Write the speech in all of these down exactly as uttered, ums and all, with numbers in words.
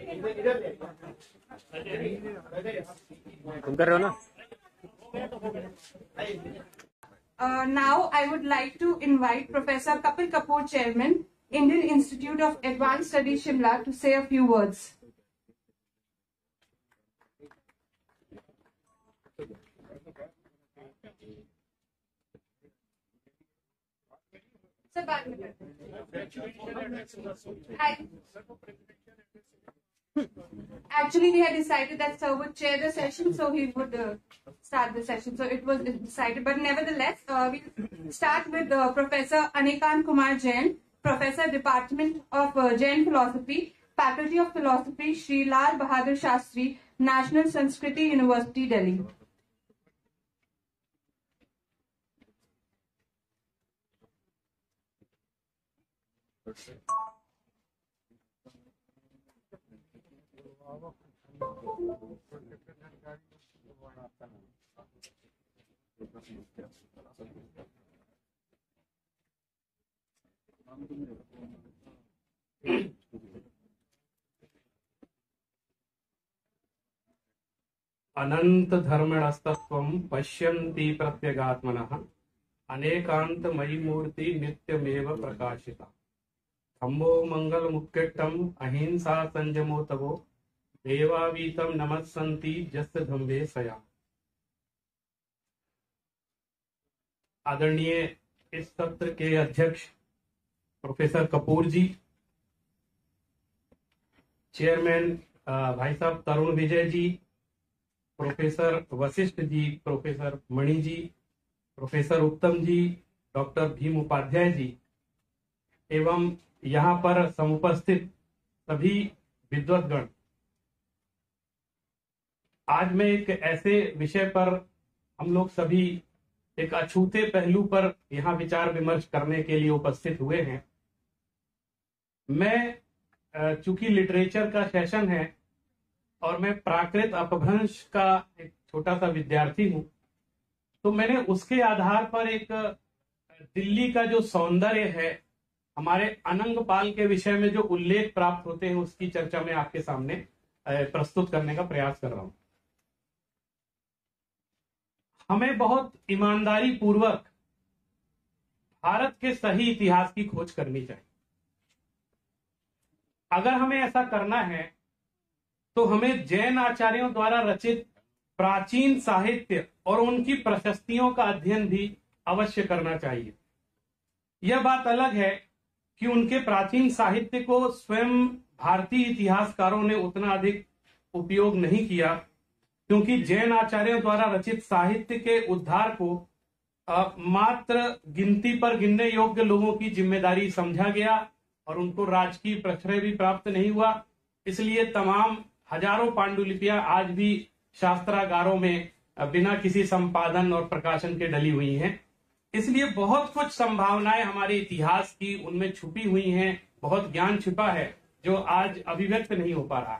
तुम कर रहे हो ना? Uh, now I would like to invite Professor Kapil Kapoor, Chairman, Indian Institute of Advanced Studies, Shimla, to say a few words. Sir, back में Actually, we had decided that Sir would chair the session, so he would uh, start the session. So it was decided, but nevertheless, uh, we'll start with uh, Professor Anikant Kumar Jain, Professor, Department of uh, Jain Philosophy, Faculty of Philosophy, Shri Lal Bahadur Shastri, National Sanskriti University, Delhi. अनंत धर्मणस्तत्वं पश्यन्ति प्रत्यगात्मनः अनेकांत मयि मूर्ति नित्यमेव प्रकाशिता धम्मो मंगल मुक्केट्टम अहिंसा संजमो तवो देवावीतम नमस्सन्ति जस्य धम्मे सया। आदरणीय इस सत्र के अध्यक्ष professor Kapoor जी, chairman भाई साहब Tarun Vijay ji, professor Vashishtha ji, professor Mani ji, professor Uttam ji, doctor Bhim Upadhyay ji एवं यहाँ पर समुपस्थित सभी विद्वद्गण, आज मैं एक ऐसे विषय पर हम लोग सभी एक अछूते पहलू पर यहाँ विचार विमर्श करने के लिए उपस्थित हुए हैं। मैं चूंकि लिटरेचर का सेशन है और मैं प्राकृत अपभ्रंश का एक छोटा सा विद्यार्थी हूं, तो मैंने उसके आधार पर एक दिल्ली का जो सौंदर्य है, हमारे अनंगपाल के विषय में जो उल्लेख प्राप्त होते हैं, उसकी चर्चा में आपके सामने प्रस्तुत करने का प्रयास कर रहा हूं। हमें बहुत ईमानदारी पूर्वक भारत के सही इतिहास की खोज करनी चाहिए। अगर हमें ऐसा करना है तो हमें जैन आचार्यों द्वारा रचित प्राचीन साहित्य और उनकी प्रशस्तियों का अध्ययन भी अवश्य करना चाहिए। यह बात अलग है कि उनके प्राचीन साहित्य को स्वयं भारतीय इतिहासकारों ने उतना अधिक उपयोग नहीं किया, क्योंकि जैन आचार्यों द्वारा रचित साहित्य के उद्धार को आ, मात्र गिनती पर गिनने योग्य लोगों की जिम्मेदारी समझा गया और उनको राजकीय प्रश्रय भी प्राप्त नहीं हुआ। इसलिए तमाम हजारों पांडुलिपियां आज भी शास्त्रागारों में बिना किसी संपादन और प्रकाशन के डली हुई हैं। इसलिए बहुत कुछ संभावनाएं हमारे इतिहास की उनमें छुपी हुई हैं, बहुत ज्ञान छिपा है जो आज अभिव्यक्त नहीं हो पा रहा।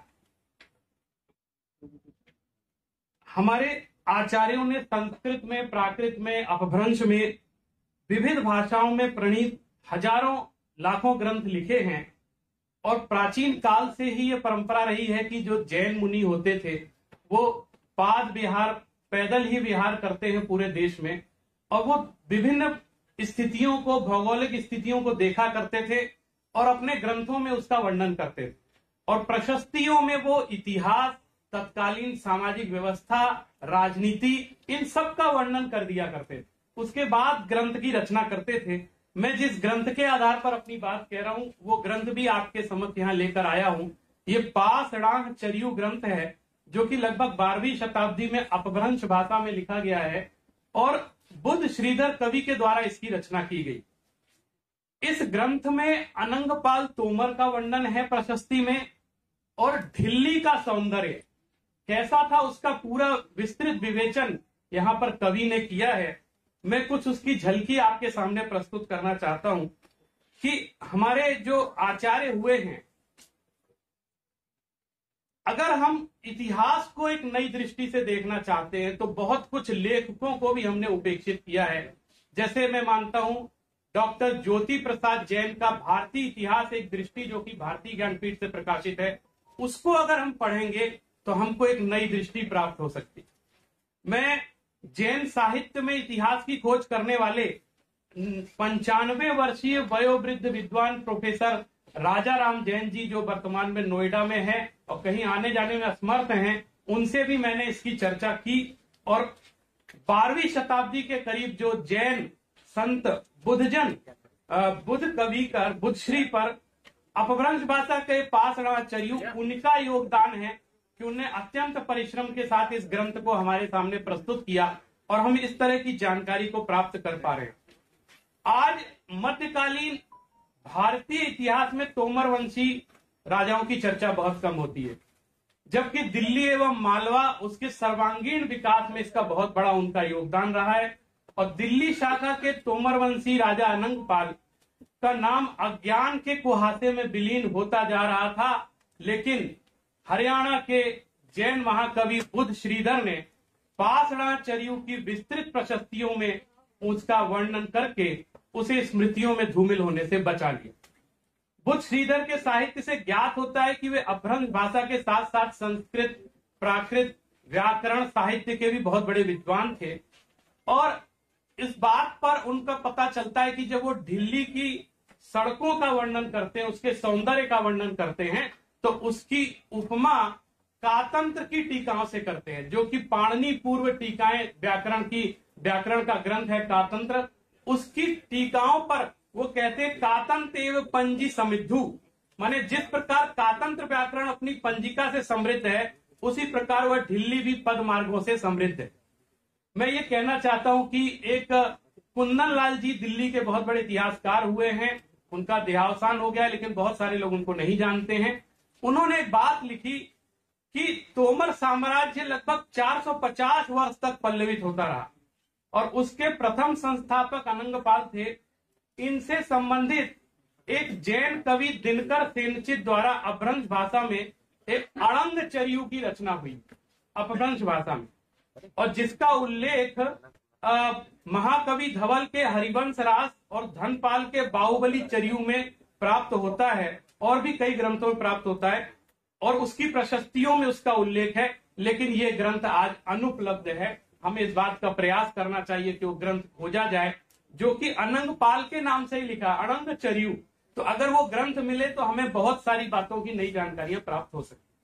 हमारे आचार्यों ने संस्कृत में, प्राकृत में, अपभ्रंश में, विविध भाषाओं में प्रणीत हजारों लाखों ग्रंथ लिखे हैं और प्राचीन काल से ही ये परंपरा रही है कि जो जैन मुनि होते थे वो पाद विहार, पैदल ही विहार करते हैं पूरे देश में, और वो विभिन्न स्थितियों को, भौगोलिक स्थितियों को देखा करते थे और अपने ग्रंथों में उसका वर्णन करते थे और प्रशस्तियों में वो इतिहास, तत्कालीन सामाजिक व्यवस्था, राजनीति, इन सब का वर्णन कर दिया करते थे। उसके बाद ग्रंथ की रचना करते थे। मैं जिस ग्रंथ के आधार पर अपनी बात कह रहा हूं वो ग्रंथ भी आपके समक्ष यहाँ लेकर आया हूं। ये पासडांग चरियु ग्रंथ है जो कि लगभग बारहवीं शताब्दी में अपभ्रंश भाषा में लिखा गया है और बुद्ध श्रीधर कवि के द्वारा इसकी रचना की गई। इस ग्रंथ में अनंगपाल तोमर का वर्णन है प्रशस्ति में, और दिल्ली का सौंदर्य कैसा था उसका पूरा विस्तृत विवेचन यहाँ पर कवि ने किया है। मैं कुछ उसकी झलकी आपके सामने प्रस्तुत करना चाहता हूं कि हमारे जो आचार्य हुए हैं, अगर हम इतिहास को एक नई दृष्टि से देखना चाहते हैं तो बहुत कुछ लेखकों को भी हमने उपेक्षित किया है। जैसे मैं मानता हूं डॉक्टर ज्योति प्रसाद जैन का भारतीय इतिहास एक दृष्टि, जो कि भारतीय ज्ञानपीठ से प्रकाशित है, उसको अगर हम पढ़ेंगे तो हमको एक नई दृष्टि प्राप्त हो सकती। मैं जैन साहित्य में इतिहास की खोज करने वाले पंचानवे वर्षीय वयोवृद्ध विद्वान प्रोफेसर राजा राम जैन जी, जो वर्तमान में नोएडा में है और कहीं आने जाने में असमर्थ हैं, उनसे भी मैंने इसकी चर्चा की। और बारहवीं शताब्दी के करीब जो जैन संत बुद्धजन बुद्ध कवि कर बुद्धश्री पर अपभ्रंश भाषा के पाषाणाचार्य, उनका योगदान है कि उन्हें अत्यंत परिश्रम के साथ इस ग्रंथ को हमारे सामने प्रस्तुत किया और हम इस तरह की जानकारी को प्राप्त कर पा रहे हैं। आज मध्यकालीन भारतीय इतिहास में तोमर वंशी राजाओं की चर्चा बहुत कम होती है, जबकि दिल्ली एवं मालवा उसके सर्वांगीण विकास में इसका बहुत बड़ा उनका योगदान रहा है। और दिल्ली शाखा के तोमर वंशी राजा अनंगपाल का नाम अज्ञान के कुहासे में विलीन होता जा रहा था, लेकिन हरियाणा के जैन महाकवि बुद्ध श्रीधर ने पाषाणाचार्यों की विस्तृत प्रशस्तियों में उसका वर्णन करके उसे स्मृतियों में धूमिल होने से बचा लिया। बुद्ध श्रीधर के साहित्य से ज्ञात होता है कि वे अपभ्रंश भाषा के साथ साथ संस्कृत, प्राकृत, व्याकरण, साहित्य के भी बहुत बड़े विद्वान थे। और इस बात पर उनका पता चलता है कि जब वो दिल्ली की सड़कों का वर्णन करते हैं, उसके सौंदर्य का वर्णन करते हैं, तो उसकी उपमा कातंत्र की टीकाओं से करते हैं, जो कि पाणिनि पूर्व टीकाएं व्याकरण की व्याकरण का ग्रंथ है कातंत्र। उसकी टीकाओं पर वो कहते हैं कातंत्र एवं पंजी समृद्धु, माने जिस प्रकार कातंत्र व्याकरण अपनी पंजिका से समृद्ध है, उसी प्रकार वह ढिल्ली भी पद मार्गों से समृद्ध है। मैं ये कहना चाहता हूं कि एक कुंदन लाल जी दिल्ली के बहुत बड़े इतिहासकार हुए हैं, उनका देहावसान हो गया, लेकिन बहुत सारे लोग उनको नहीं जानते हैं। उन्होंने एक बात लिखी कि तोमर साम्राज्य लगभग चार सौ पचास वर्ष तक पल्लवित होता रहा और उसके प्रथम संस्थापक अनंगपाल थे। इनसे संबंधित एक जैन कवि दिनकर सेनचित द्वारा अपभ्रंश भाषा में एक अड़ंग चरियु की रचना हुई अपभ्रंश भाषा में, और जिसका उल्लेख आ, महाकवि धवल के हरिवंश रास और धनपाल के बाहुबली चरियु में प्राप्त होता है और भी कई ग्रंथों में प्राप्त होता है और उसकी प्रशस्तियों में उसका उल्लेख है। लेकिन ये ग्रंथ आज अनुपलब्ध है। हमें इस बात का प्रयास करना चाहिए कि वो ग्रंथ खोजा जाए, जो कि अनंगपाल के नाम से ही लिखा, अड़ंग चरियु। तो अगर वो ग्रंथ मिले तो हमें बहुत सारी बातों की नई जानकारियां प्राप्त हो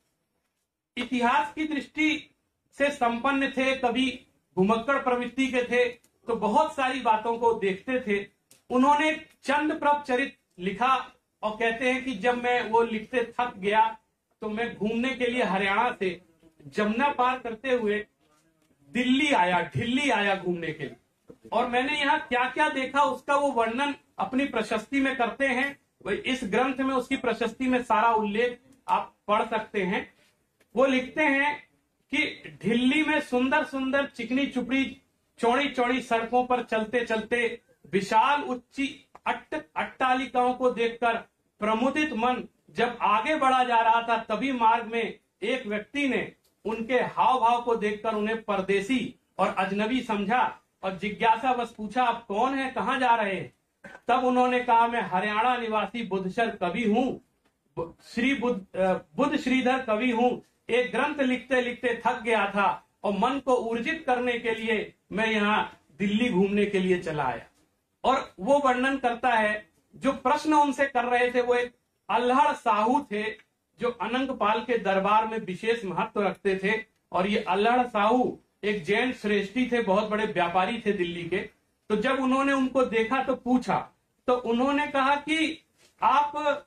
सकती। इतिहास की दृष्टि से संपन्न थे, कभी घुमक्कड़ प्रवृत्ति के थे, तो बहुत सारी बातों को देखते थे। उन्होंने चंद्रप्रभ चरित लिखा और कहते हैं कि जब मैं वो लिखते थक गया तो मैं घूमने के लिए हरियाणा से जमुना पार करते हुए दिल्ली आया, ढिल्ली आया घूमने के लिए, और मैंने यहाँ क्या क्या देखा उसका वो वर्णन अपनी प्रशस्ति में करते हैं। इस ग्रंथ में उसकी प्रशस्ति में सारा उल्लेख आप पढ़ सकते हैं। वो लिखते हैं कि ढिल्ली में सुंदर सुंदर चिकनी चुपड़ी चौड़ी चौड़ी सड़कों पर चलते चलते विशाल उच्ची अट्ट अट्टालिकाओं को देखकर प्रमुदित मन जब आगे बढ़ा जा रहा था, तभी मार्ग में एक व्यक्ति ने उनके हाव भाव को देखकर उन्हें परदेसी और अजनबी समझा और जिज्ञासा बस पूछा, आप कौन है, कहाँ जा रहे हैं? तब उन्होंने कहा, मैं हरियाणा निवासी बुद्धशर कवि हूँ, श्री बुद्ध बुद्ध श्रीधर कवि हूँ। एक ग्रंथ लिखते लिखते थक गया था और मन को ऊर्जित करने के लिए मैं यहाँ दिल्ली घूमने के लिए चला आया। और वो वर्णन करता है, जो प्रश्न उनसे कर रहे थे वो एक अल्हड़ साहू थे, जो अनंगपाल के दरबार में विशेष महत्व रखते थे। और ये अल्हड़ साहू एक जैन श्रेष्ठी थे, बहुत बड़े व्यापारी थे दिल्ली के। तो जब उन्होंने उनको देखा तो पूछा, तो उन्होंने कहा कि आप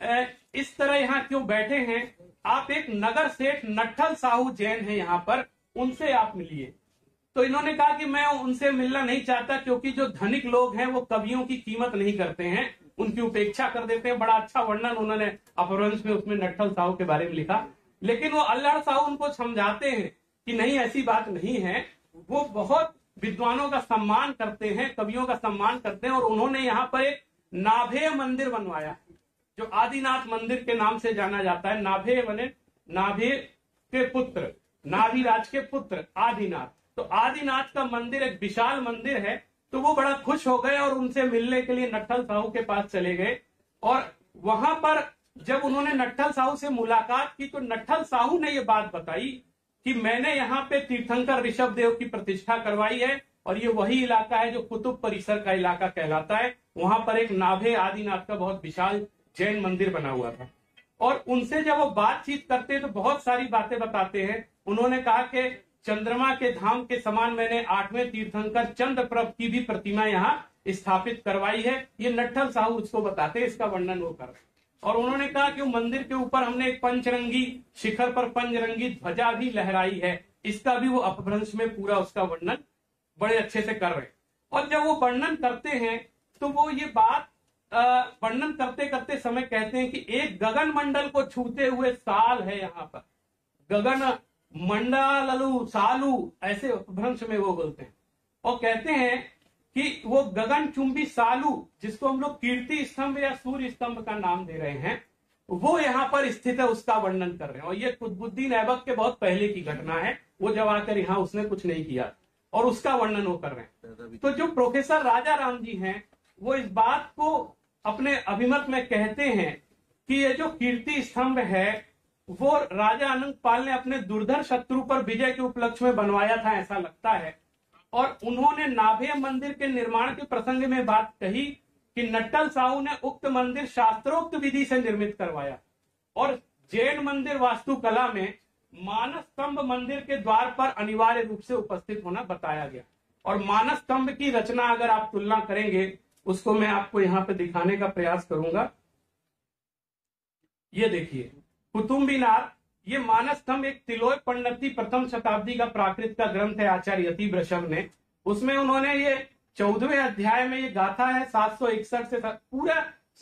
इस तरह यहाँ क्यों बैठे हैं? आप एक नगर सेठ नट्ठल साहू जैन हैं यहाँ पर, उनसे आप मिलिए। तो इन्होंने कहा कि मैं उनसे मिलना नहीं चाहता, क्योंकि जो धनिक लोग हैं वो कवियों की कीमत नहीं करते हैं, उनकी उपेक्षा कर देते हैं। बड़ा अच्छा वर्णन उन्होंने अपभ्रंश में उसमें नट्ठल साहू के बारे में लिखा। लेकिन वो अल्हड़ साहू उनको समझाते हैं कि नहीं, ऐसी बात नहीं है। वो बहुत विद्वानों का सम्मान करते हैं, कवियों का सम्मान करते हैं, और उन्होंने यहाँ पर एक नाभेय मंदिर बनवाया जो आदिनाथ मंदिर के नाम से जाना जाता है। नाभेय बने नाभेय के पुत्र, नाभिराज के पुत्र आदिनाथ। तो आदिनाथ का मंदिर एक विशाल मंदिर है। तो वो बड़ा खुश हो गए और उनसे मिलने के लिए नट्ठल साहू के पास चले गए और वहां पर जब उन्होंने नट्ठल साहू से मुलाकात की तो नट्ठल साहू ने ये बात बताई कि मैंने यहाँ पे तीर्थंकर ऋषभ देव की प्रतिष्ठा करवाई है और ये वही इलाका है जो कुतुब परिसर का इलाका कहलाता है। वहां पर एक नाभे आदिनाथ का बहुत विशाल जैन मंदिर बना हुआ था। और उनसे जब वो बातचीत करते हैं तो बहुत सारी बातें बताते हैं। उन्होंने कहा कि चंद्रमा के धाम के समान मैंने आठवें तीर्थंकर चंद्रप्रभ की भी प्रतिमा यहाँ स्थापित करवाई है। ये नट्ठल साहू उसको बताते हैं, इसका वर्णन वो कर। और उन्होंने कहा कि मंदिर के ऊपर हमने एक पंचरंगी शिखर पर पंचरंगी ध्वजा भी लहराई है, इसका भी वो अपभ्रंश में पूरा उसका वर्णन बड़े अच्छे से कर रहे हैं। और जब वो वर्णन करते हैं तो वो ये बात वर्णन करते करते समय कहते हैं कि एक गगन मंडल को छूते हुए साल है यहाँ पर, गगन मंडलु सालू, ऐसे अपभ्रंश में वो बोलते हैं। और कहते हैं कि वो गगन चुंबी सालू, जिसको हम लोग कीर्ति स्तंभ या सूर्य स्तंभ का नाम दे रहे हैं, वो यहाँ पर स्थित है, उसका वर्णन कर रहे हैं। और ये कुतुबुद्दीन ऐबक के बहुत पहले की घटना है, वो जब आकर यहाँ उसने कुछ नहीं किया और उसका वर्णन वो कर रहे हैं। तो जो प्रोफेसर राजा राम जी हैं वो इस बात को अपने अभिमत में कहते हैं कि ये जो कीर्ति स्तंभ है वो राजा अनंग पाल ने अपने दुर्धर शत्रु पर विजय के उपलक्ष्य में बनवाया था, ऐसा लगता है। और उन्होंने नाभे मंदिर के निर्माण के प्रसंग में बात कही कि नट्ठल साहू ने उक्त मंदिर शास्त्रोक्त विधि से निर्मित करवाया। और जैन मंदिर वास्तुकला में मानस स्तंभ मंदिर के द्वार पर अनिवार्य रूप से उपस्थित होना बताया गया। और मानस स्तंभ की रचना अगर आप तुलना करेंगे, उसको मैं आपको यहाँ पे दिखाने का प्रयास करूंगा। ये देखिए कुतुब मीनार, ये मानस स्तंभ एक तिलोय पंडिती प्रथम शताब्दी का प्राकृत का ग्रंथ है आचार्य यति वृषभ ने। उसमें उन्होंने ये चौदहवें अध्याय में ये गाथा है सात सौ इकसठ से पूरा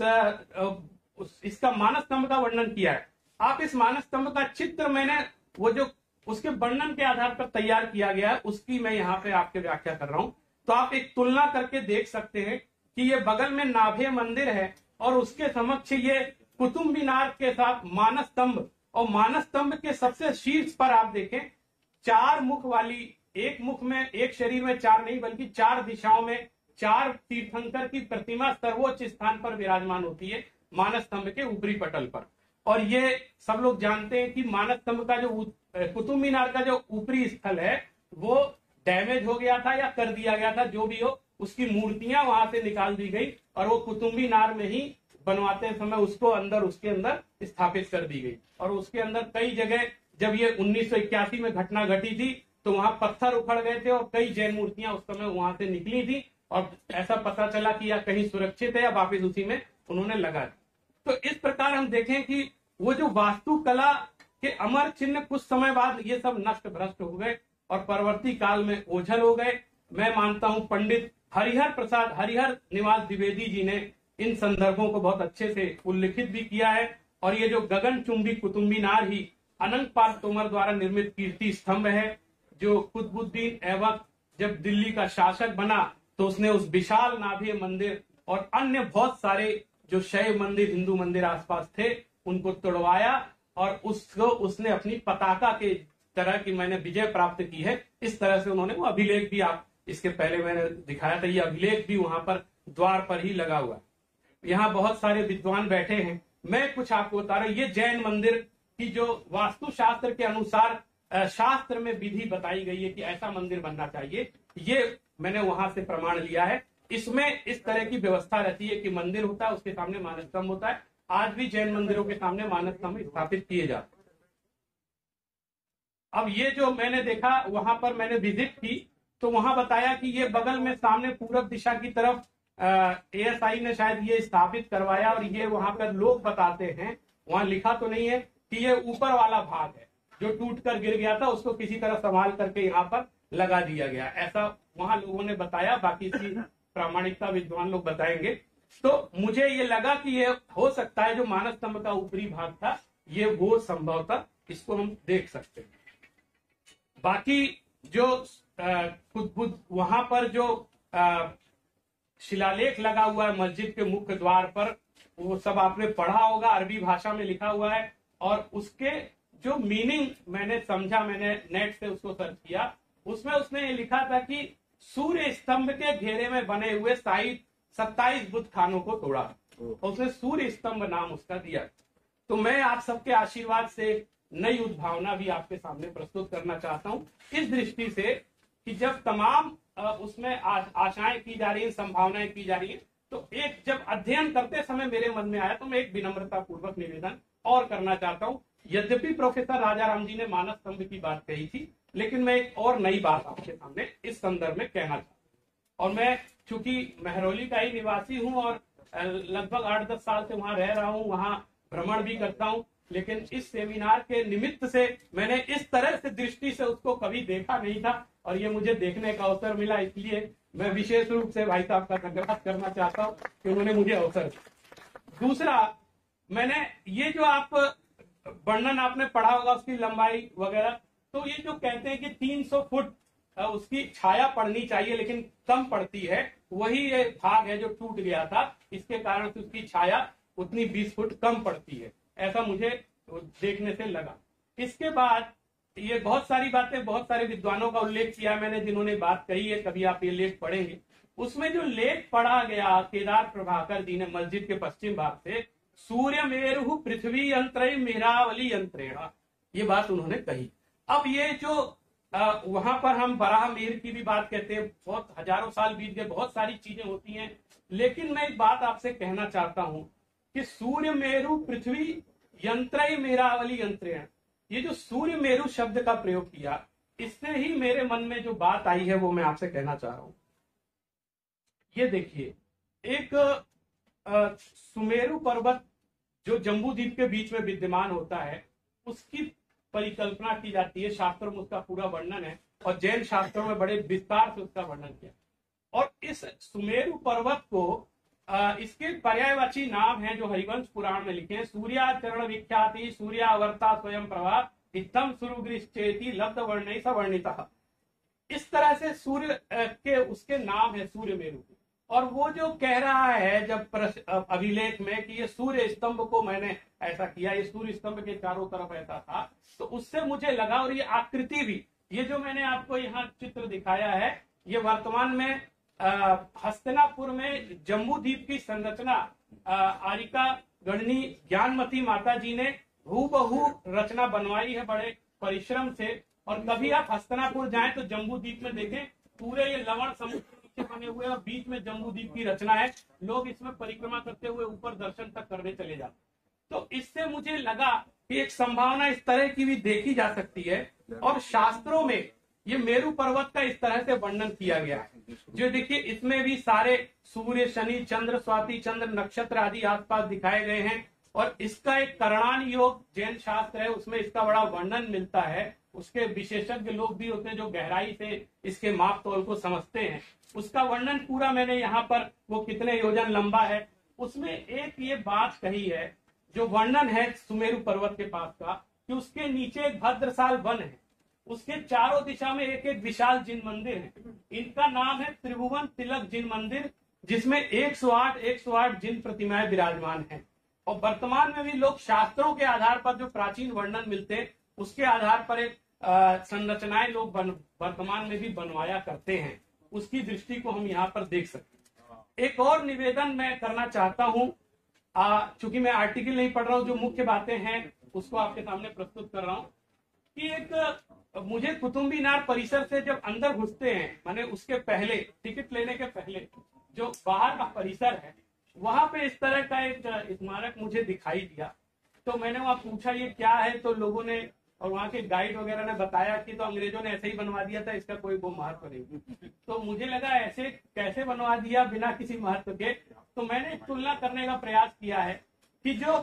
इसका मानस स्तंभ का वर्णन किया है। आप इस मानस स्तंभ का चित्र मैंने वो जो उसके वर्णन के आधार पर तैयार किया गया है, उसकी मैं यहाँ पे आपके व्याख्या कर रहा हूँ। तो आप एक तुलना करके देख सकते हैं कि ये बगल में नाभे मंदिर है और उसके समक्ष ये कुतुब मीनार के साथ मानस स्तंभ, और मानस स्तंभ के सबसे शीर्ष पर आप देखें चार मुख वाली, एक मुख में एक शरीर में चार नहीं बल्कि चार दिशाओं में चार तीर्थंकर की प्रतिमा सर्वोच्च स्थान पर विराजमान होती है मानस स्तंभ के ऊपरी पटल पर। और ये सब लोग जानते हैं कि मानस स्तंभ का जो कुतुब मीनार का जो ऊपरी स्थल है वो डैमेज हो गया था या कर दिया गया था, जो भी हो, उसकी मूर्तियां वहां से निकाल दी गई और वो कुतुब मीनार में ही बनवाते समय उसको अंदर उसके अंदर स्थापित कर दी गई। और उसके अंदर कई जगह जब ये उन्नीस सौ इक्यासी में घटना घटी थी तो वहां पत्थर उखड़ गए थे और कई जैन मूर्तियां उस समय वहां से निकली थी और ऐसा पता चला कि या कहीं सुरक्षित है या वापिस उसी में उन्होंने लगा दी। तो इस प्रकार हम देखें कि वो जो वास्तुकला के अमर चिन्ह कुछ समय बाद ये सब नष्ट भ्रष्ट हो गए और परवर्ती काल में ओझल हो गए। मैं मानता हूं पंडित हरिहर प्रसाद हरिहर निवास द्विवेदी जी ने इन संदर्भों को बहुत अच्छे से उल्लिखित भी किया है। और ये जो गगन चुंबी कुतुब मीनार ही अनंग पाल तोमर द्वारा निर्मित कीर्ति स्तंभ है, जो कुतुबुद्दीन ऐबक जब दिल्ली का शासक बना तो उसने उस विशाल नाभे मंदिर और अन्य बहुत सारे जो शैव मंदिर हिंदू मंदिर आसपास थे उनको तोड़वाया और उसको उसने अपनी पताका के तरह की मैंने विजय प्राप्त की है, इस तरह से उन्होंने वो अभिलेख भी, आप इसके पहले मैंने दिखाया था, ये अभिलेख भी वहां पर द्वार पर ही लगा हुआ है। यहाँ बहुत सारे विद्वान बैठे हैं, मैं कुछ आपको बता रहा हूँ। ये जैन मंदिर की जो वास्तु शास्त्र के अनुसार शास्त्र में विधि बताई गई है कि ऐसा मंदिर बनना चाहिए, ये मैंने वहां से प्रमाण लिया है। इसमें इस तरह की व्यवस्था रहती है कि मंदिर होता है, उसके सामने मानस स्तंभ होता है। आज भी जैन मंदिरों के सामने मानस स्तंभ स्थापित किए जाते हैं। अब ये जो मैंने देखा वहां पर मैंने विजिट की तो वहां बताया कि ये बगल में सामने पूरब दिशा की तरफ एएसआई ने शायद ये स्थापित करवाया और ये वहां पर लोग बताते हैं, वहां लिखा तो नहीं है कि ये ऊपर वाला भाग है जो टूट कर गिर गया था, उसको किसी तरह संभाल करके यहाँ पर लगा दिया गया, ऐसा वहां लोगों ने बताया। बाकी इसकी प्रामाणिकता विद्वान लोग बताएंगे। तो मुझे ये लगा कि ये हो सकता है जो मानस स्तंभ का ऊपरी भाग था ये वो संभवतः, इसको हम देख सकते हैं। बाकी जो कुतुब वहां पर जो आ, शिलालेख लगा हुआ है मस्जिद के मुख्य द्वार पर, वो सब आपने पढ़ा होगा, अरबी भाषा में लिखा हुआ है। और उसके जो मीनिंग मैंने समझा, मैंने नेट से उसको सर्च किया, उसमें उसने ये लिखा था कि सूर्य स्तंभ के घेरे में बने हुए साइड सत्ताईस बुत खानों को तोड़ा और उसने सूर्य स्तंभ नाम उसका दिया। तो मैं आप सबके आशीर्वाद से नई उद्भावना भी आपके सामने प्रस्तुत करना चाहता हूं, इस दृष्टि से कि जब तमाम उसमें आशाएं की जा रही हैं, संभावनाएं की जा रही हैं, तो एक जब अध्ययन करते समय मेरे मन में आया तो मैं एक विनम्रता पूर्वक निवेदन और करना चाहता हूं। यद्यपि प्रोफेसर राजाराम जी ने मानस स्तंभ की बात कही थी, लेकिन मैं एक और नई बात आपके सामने इस संदर्भ में कहना चाहता हूं। और मैं चूंकि महरौली का ही निवासी हूं और लगभग आठ दस साल से वहां रह रहा हूं, वहां भ्रमण भी करता हूं, लेकिन इस सेमिनार के निमित्त से मैंने इस तरह से दृष्टि से उसको कभी देखा नहीं था और ये मुझे देखने का अवसर मिला, इसलिए मैं विशेष रूप से भाई साहब का धन्यवाद करना चाहता हूँ कि उन्होंने मुझे अवसर दिया। दूसरा, मैंने ये जो आप वर्णन आपने पढ़ा होगा उसकी लंबाई वगैरह, तो ये जो कहते हैं कि तीन सौ फुट उसकी छाया पड़नी चाहिए लेकिन कम पड़ती है, वही ये भाग है जो टूट गया था, इसके कारण से उसकी छाया उतनी बीस फुट कम पड़ती है, ऐसा मुझे देखने से लगा। इसके बाद ये बहुत सारी बातें बहुत सारे विद्वानों का उल्लेख किया मैंने, जिन्होंने बात कही है, कभी आप ये लेख पढ़ेंगे। उसमें जो लेख पढ़ा गया केदार प्रभाकर जी ने मस्जिद के पश्चिम भाग से, सूर्य मेरु पृथ्वी यंत्र मेरावली यंत्रेणा, ये बात उन्होंने कही। अब ये जो आ, वहां पर हम बराह मीर की भी बात कहते हैं, बहुत हजारों साल बीत गए, बहुत सारी चीजें होती हैं, लेकिन मैं एक बात आपसे कहना चाहता हूं कि सूर्य मेरु पृथ्वी यंत्र मेरावली यंत्रेण, ये जो सूर्य मेरु शब्द का प्रयोग किया, इससे ही मेरे मन में जो बात आई है वो मैं आपसे कहना चाह रहा हूं। ये देखिए, एक आ, सुमेरु पर्वत जो जम्बू द्वीप के बीच में विद्यमान होता है, उसकी परिकल्पना की जाती है, शास्त्रों में उसका पूरा वर्णन है और जैन शास्त्रों में बड़े विस्तार से उसका वर्णन किया। और इस सुमेरु पर्वत को आ, इसके पर्यायवाची नाम है जो हरिवंश पुराण में लिखे हैं, सूर्याचरण विख्याति सूर्यावर्ता स्वयं प्रभा इत्थम सुरुग्रिश्चेति लब्ध वर्णय सवर्णितः। इस तरह से सूर्य के उसके नाम है सूर्य मेरु। और वो जो कह रहा है जब अभिलेख में कि ये सूर्य स्तंभ को मैंने ऐसा किया, ये सूर्य स्तंभ के चारों तरफ ऐसा था, तो उससे मुझे लगा, और ये आकृति भी, ये जो मैंने आपको यहाँ चित्र दिखाया है, ये वर्तमान में हस्तिनापुर में जम्बू द्वीप की संरचना आरिका गणनी ज्ञानमती माता जी ने हूबहू रचना बनवाई है बड़े परिश्रम से। और कभी आप हस्तिनापुर जाएं तो जम्बू द्वीप में देखें, पूरे ये लवण समुद्र बने हुए और बीच में जम्बू द्वीप की रचना है, लोग इसमें परिक्रमा करते हुए ऊपर दर्शन तक करने चले जाते। तो इससे मुझे लगा कि एक संभावना इस तरह की भी देखी जा सकती है, और शास्त्रों में ये मेरु पर्वत का इस तरह से वर्णन किया गया है। जो देखिए, इसमें भी सारे सूर्य, शनि, चंद्र, स्वाति चंद्र, नक्षत्र आदि आसपास दिखाए गए हैं, और इसका एक करणान योग जैन शास्त्र है, उसमें इसका बड़ा वर्णन मिलता है। उसके विशेषज्ञ लोग भी होते हैं जो गहराई से इसके माप तौल को समझते हैं। उसका वर्णन पूरा मैंने यहाँ पर, वो कितने योजन लंबा है, उसमें एक ये बात कही है, जो वर्णन है सुमेरु पर्वत के पास का, कि उसके नीचे एक भद्रसाल वन है, उसके चारों दिशा में एक एक विशाल जिन मंदिर है। इनका नाम है त्रिभुवन तिलक जिन मंदिर, जिसमें एक सौ आठ एक सौ आठ जिन प्रतिमाएं विराजमान हैं। और वर्तमान में भी लोग शास्त्रों के आधार पर जो प्राचीन वर्णन मिलते, उसके आधार पर एक संरचनाएं लोग वर्तमान में भी बनवाया करते हैं। उसकी दृष्टि को हम यहाँ पर देख सकते हैं। एक और निवेदन मैं करना चाहता हूँ, चूंकि मैं आर्टिकल नहीं पढ़ रहा हूँ, जो मुख्य बातें हैं उसको आपके सामने प्रस्तुत कर रहा हूँ, कि एक मुझे कुतुब मीनार परिसर से जब अंदर घुसते हैं, माने उसके पहले, टिकट लेने के पहले जो बाहर का परिसर है, वहां पे इस तरह का एक स्मारक मुझे दिखाई दिया। तो मैंने वहां पूछा ये क्या है, तो लोगों ने और वहाँ के गाइड वगैरह ने बताया कि तो अंग्रेजों ने ऐसे ही बनवा दिया था, इसका कोई वो महत्व नहीं। तो मुझे लगा ऐसे कैसे बनवा दिया बिना किसी महत्व के। तो मैंने तुलना करने का प्रयास किया है कि जो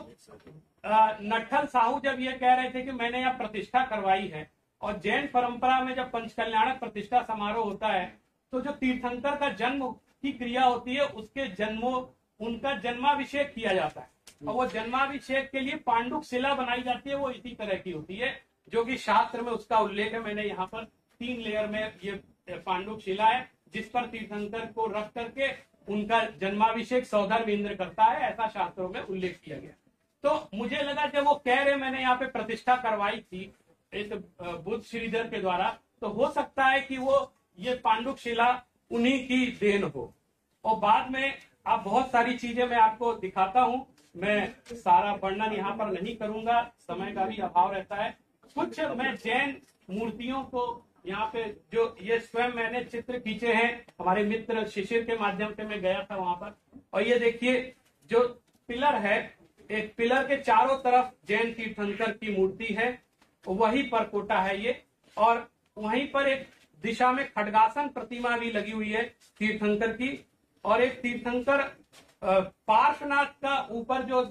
नट्ठल साहू जब ये कह रहे थे कि मैंने यहाँ प्रतिष्ठा करवाई है, और जैन परंपरा में जब पंचकल्याणक प्रतिष्ठा समारोह होता है, तो जो तीर्थंकर का जन्म की क्रिया होती है, उसके जन्मों उनका जन्माभिषेक किया जाता है, और वो जन्माभिषेक के लिए पांडुक शिला बनाई जाती है, वो इसी तरह की होती है, जो कि शास्त्र में उसका उल्लेख है। मैंने यहाँ पर तीन लेयर में ये पांडुक शिला है, जिस पर तीर्थंकर को रख करके उनका जन्माभिषेक सौधर्म इंद्र करता है, ऐसा शास्त्रों में उल्लेख किया गया। तो मुझे लगा जब वो कह रहे मैंने यहाँ पे प्रतिष्ठा करवाई थी इस बुद्ध श्रीधर के द्वारा, तो हो सकता है कि वो ये पांडुक शिला उन्हीं की देन हो। और बाद में आप बहुत सारी चीजें मैं आपको दिखाता हूँ मैं सारा वर्णन यहाँ पर नहीं करूंगा, समय का भी अभाव रहता है। कुछ मैं जैन मूर्तियों को यहाँ पे, जो ये स्वयं मैंने चित्र खींचे हैं, हमारे मित्र शिशिर के माध्यम से मैं गया था वहां पर, और ये देखिए जो पिलर है, एक पिलर के चारों तरफ जैन तीर्थंकर की मूर्ति है, वही परकोटा है ये, और वहीं पर एक दिशा में खड्गासन प्रतिमा भी लगी हुई है तीर्थंकर की, और एक तीर्थंकर पार्श्वनाथ का ऊपर जो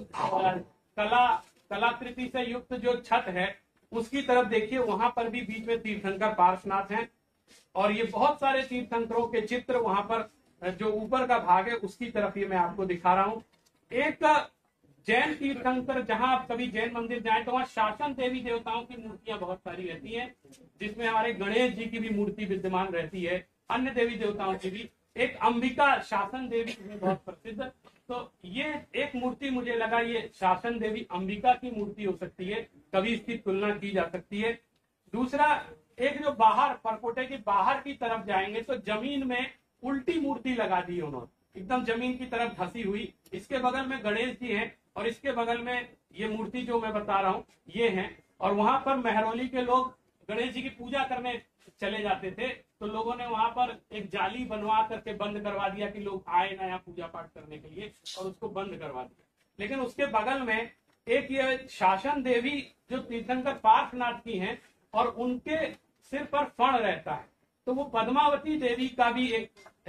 कला कलाकृति से युक्त जो छत है उसकी तरफ देखिए, वहां पर भी बीच में तीर्थंकर पार्श्वनाथ हैं, और ये बहुत सारे तीर्थंकरों के चित्र वहां पर जो ऊपर का भाग है उसकी तरफ ये मैं आपको दिखा रहा हूँ। एक जैन तीर्थंकर, जहां आप कभी जैन मंदिर जाएं तो वहां शासन देवी देवताओं की मूर्तियां बहुत सारी रहती हैं, जिसमें हमारे गणेश जी की भी मूर्ति विद्यमान रहती है, अन्य देवी देवताओं की भी। एक अंबिका शासन देवी बहुत प्रसिद्ध, तो ये एक मूर्ति मुझे लगा ये शासन देवी अंबिका की मूर्ति हो सकती है, कभी इसकी तुलना की जा सकती है। दूसरा, एक जो बाहर परकोटे की बाहर की तरफ जाएंगे तो जमीन में उल्टी मूर्ति लगा दी उन्होंने, एकदम जमीन की तरफ धसी हुई। इसके बगल में गणेश जी हैं और इसके बगल में ये मूर्ति जो मैं बता रहा हूँ ये है, और वहां पर मेहरौली के लोग गणेश जी की पूजा करने चले जाते थे, तो लोगों ने वहां पर एक जाली बनवा करके बंद करवा दिया कि लोग आए ना यहाँ पूजा पाठ करने के लिए, और उसको बंद करवा दिया। लेकिन उसके बगल में एक ये शासन देवी जो तीर्थंकर पार्श्वनाथ की हैं, और उनके सिर पर फण रहता है, तो वो पद्मावती देवी का भी एक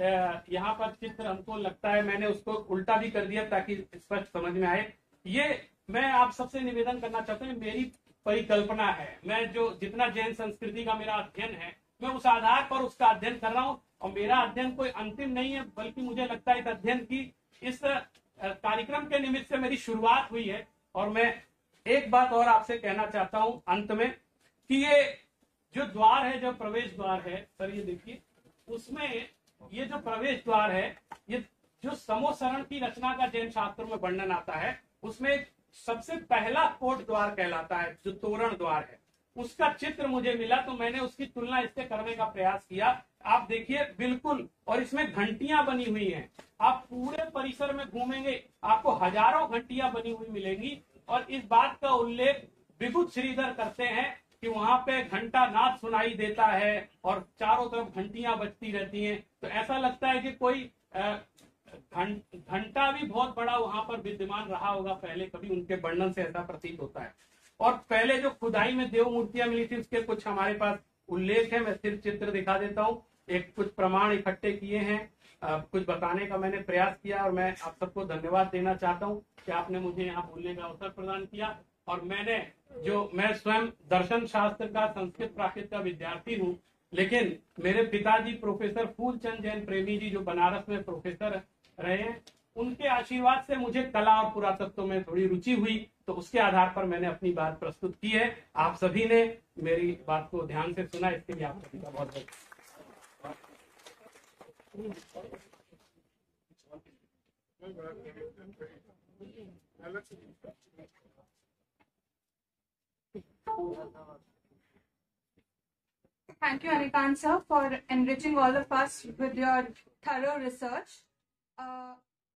यहाँ पर चित्र हमको लगता है, मैंने उसको उल्टा भी कर दिया ताकि स्पष्ट समझ में आए। ये मैं आप सबसे निवेदन करना चाहता हूँ, मेरी परिकल्पना है, मैं जो जितना जैन संस्कृति का मेरा अध्ययन है मैं उस आधार पर उसका अध्ययन कर रहा हूँ, और मेरा अध्ययन कोई अंतिम नहीं है, बल्कि मुझे लगता है इस अध्ययन की इस कार्यक्रम के निमित्त से मेरी शुरुआत हुई है। और मैं एक बात और आपसे कहना चाहता हूँ अंत में, कि ये जो द्वार है, जो प्रवेश द्वार है, सर ये देखिए, उसमें ये जो प्रवेश द्वार है, ये जो समोसरण की रचना का जैन शास्त्रों में वर्णन आता है, उसमें सबसे पहला कोट द्वार कहलाता है, जो तोरण द्वार है, उसका चित्र मुझे मिला, तो मैंने उसकी तुलना इससे करने का प्रयास किया। आप देखिए बिल्कुल, और इसमें घंटियां बनी हुई हैं, आप पूरे परिसर में घूमेंगे आपको हजारों घंटियां बनी हुई मिलेंगी, और इस बात का उल्लेख विभूत श्रीधर करते हैं कि वहां पे घंटा नाद सुनाई देता है और चारों तरफ घंटियां बजती रहती हैं, तो ऐसा लगता है कि कोई घंटा भी बहुत बड़ा वहां पर विद्यमान रहा होगा पहले, कभी उनके वर्णन से ऐसा प्रतीत होता है। और पहले जो खुदाई में देव मूर्तियां मिली थी उसके कुछ हमारे पास उल्लेख है, मैं सिर्फ चित्र दिखा देता हूँ, एक कुछ प्रमाण इकट्ठे किए हैं, आ, कुछ बताने का मैंने प्रयास किया, और मैं आप सबको धन्यवाद देना चाहता हूँ कि आपने मुझे यहाँ बोलने का अवसर प्रदान किया। और मैंने जो मैं स्वयं दर्शन शास्त्र का संस्कृत प्राकृत का विद्यार्थी हूँ, लेकिन मेरे पिताजी प्रोफेसर फूलचंद जैन प्रेमी जी जो बनारस में प्रोफेसर रहे हैं, उनके आशीर्वाद से मुझे कला और पुरातत्व में थोड़ी रुचि हुई, तो उसके आधार पर मैंने अपनी बात प्रस्तुत की है। आप सभी ने मेरी बात को ध्यान से सुना, इसके लिए आप सभी का बहुत बहुत Thank you, Anikant sir, for enriching all of us with your thorough research. Uh,